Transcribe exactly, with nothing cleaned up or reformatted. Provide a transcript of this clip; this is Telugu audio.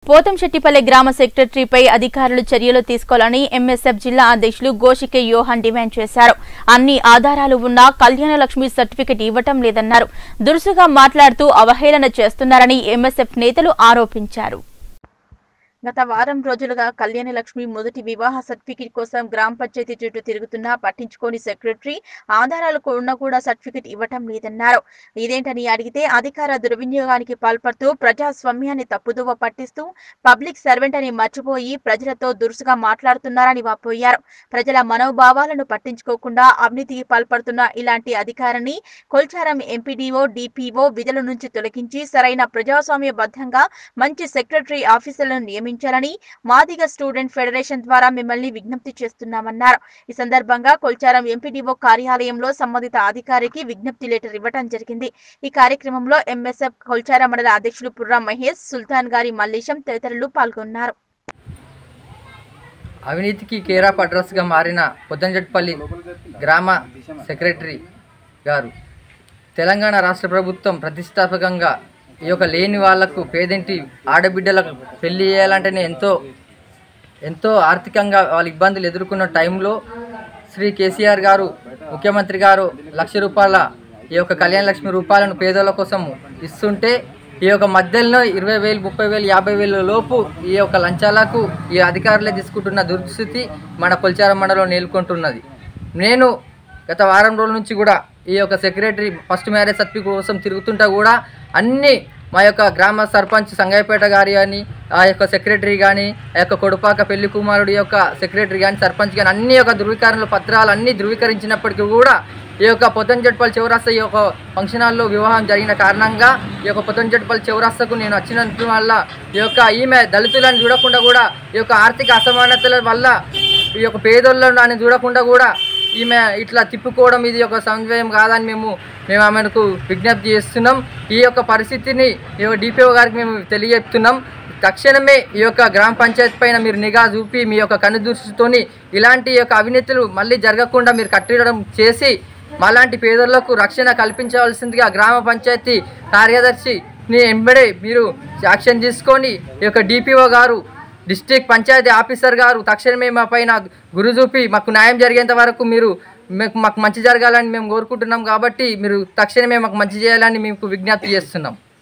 పోతంశెట్టిపల్లె గ్రామ సెక్రటరీపై అధికారులు చర్యలు తీసుకోవాలని ఎంఎస్ఎఫ్ జిల్లా అధ్యక్షులు గోషికే యోహాన్ డిమాండ్ చేశారు. అన్ని ఆధారాలు ఉన్నా కళ్యాణ లక్ష్మి సర్టిఫికెట్ ఇవ్వటం లేదన్నారు. దురుసుగా మాట్లాడుతూ అవహేళన చేస్తున్నారని ఎంఎస్ఎఫ్ నేతలు ఆరోపించారు. గత వారం రోజులుగా కళ్యాణ లక్ష్మి మొదటి వివాహ సర్టిఫికెట్ కోసం గ్రామ పంచాయతీ చుట్టూ తిరుగుతున్నా పట్టించుకోని సెక్రటరీ ఆధారాలు ఉన్నా కూడా సర్టిఫికెట్ ఇవ్వటం లేదన్నారు. ఇదేంటని అడిగితే అధికార దుర్వినియోగానికి పాల్పడుతూ ప్రజాస్వామ్యాన్ని తప్పుదోవ పట్టిస్తూ పబ్లిక్ సర్వెంట్ అని మర్చిపోయి ప్రజలతో దురుసుగా మాట్లాడుతున్నారని వాపోయారు. ప్రజల మనోభావాలను పట్టించుకోకుండా అవినీతికి పాల్పడుతున్న ఇలాంటి అధికారిని కొల్చారం ఎంపీడీఓ డిపిఓ విధుల నుంచి తొలగించి సరైన ప్రజాస్వామ్యబద్ధంగా మంచి సెక్రటరీ ఆఫీసర్లను నియమించారు ాలని మాదిగ స్టూడెంట్ ఫెడరేషన్ ద్వారా మిమ్మల్ని విజ్ఞప్తి చేస్తున్నామన్నారు. ఈ సందర్భంగా కొల్చారం ఎంపీడీఓ కార్యాలయంలో సంబంధిత అధికారికి విజ్ఞప్తి లెటర్ ఇవ్వడం జరిగింది. ఈ కార్యక్రమంలో ఎంఎస్ఎఫ్ కొల్చారం మండల అధ్యక్షులు పుర్రా మహేష్, సుల్తాన్ గారి మల్లేశం తదితరులు పాల్గొన్నారు. అవినీతికి కేరాఫ్ అడ్రస్ గా మారిన పోతంశెట్టిపల్లి గ్రామ సెక్రటరీ గారు తెలంగాణ రాష్ట్ర ప్రభుత్వం ప్రతిష్టాత్మకంగా ఈ యొక్క లేని వాళ్లకు పేదింటి ఆడబిడ్డలకు పెళ్లి చేయాలంటేనే ఎంతో ఎంతో ఆర్థికంగా వాళ్ళ ఇబ్బందులు ఎదుర్కొన్న టైంలో శ్రీ కేసీఆర్ గారు ముఖ్యమంత్రి గారు లక్ష రూపాయల ఈ యొక్క కళ్యాణ లక్ష్మి రూపాయలను పేదల కోసం ఇస్తుంటే ఈ యొక్క మధ్యలో ఇరవై వేలు ముప్పై వేలు యాభై వేల లోపు ఈ యొక్క లంచాలకు ఈ అధికారులే తీసుకుంటున్న దుస్థితి మన కొల్చారం మండలంలో నెలకొంటున్నది. నేను గత వారం రోజుల నుంచి కూడా ఈ యొక్క సెక్రటరీ ఫస్ట్ మ్యారేజ్ సర్టిఫికేట్ కోసం తిరుగుతుంటా కూడా అన్ని మా యొక్క గ్రామ సర్పంచ్ సంగయ్యపేట గారి కానీ ఆ యొక్క సెక్రటరీ కానీ ఆ యొక్క కొడుపాక పెళ్లి కుమారుడి యొక్క సెక్రటరీ కానీ సర్పంచ్ కానీ అన్ని యొక్క ధృవీకరణ పత్రాలు అన్నీ ధృవీకరించినప్పటికీ కూడా ఈ యొక్క పోతంశెట్టిపల్లి చౌరస్తా ఈ యొక్క ఫంక్షన్ హాల్లో వివాహం జరిగిన కారణంగా ఈ యొక్క పోతంశెట్టిపల్లి చౌరస్తాకు నేను వచ్చినందు వల్ల ఈ యొక్క ఈమె దళితులను చూడకుండా కూడా ఈ యొక్క ఆర్థిక అసమానతల వల్ల ఈ యొక్క పేదోళ్ళని చూడకుండా కూడా ఈమె ఇట్లా తిప్పుకోవడం ఇది ఒక సమన్వయం కాదని మేము మేము ఆమెకు విజ్ఞప్తి చేస్తున్నాం. ఈ యొక్క పరిస్థితిని ఈ యొక్క డిపిఓ గారికి మేము తెలియజేస్తున్నాం. తక్షణమే ఈ యొక్క గ్రామ పంచాయతీ పైన మీరు నిఘా చూపి మీ యొక్క కనుదృష్టితోని ఇలాంటి యొక్క అవినీతులు మళ్ళీ జరగకుండా మీరు కట్టడం చేసి మాలాంటి పేదలకు రక్షణ కల్పించవలసిందిగా గ్రామ పంచాయతీ కార్యదర్శిని ఎంబడే మీరు యాక్షన్ తీసుకొని ఈ యొక్క డిపిఓ గారు డిస్ట్రిక్ట్ పంచాయతీ ఆఫీసర్ గారు తక్షణమే మా పైన గురి చూపి మాకు న్యాయం జరిగేంత వరకు మీరు మాకు మంచి జరగాలని మేము కోరుకుంటున్నాం. కాబట్టి మీరు తక్షణమే మాకు మంచి చేయాలని మీకు విజ్ఞప్తి చేస్తున్నాం.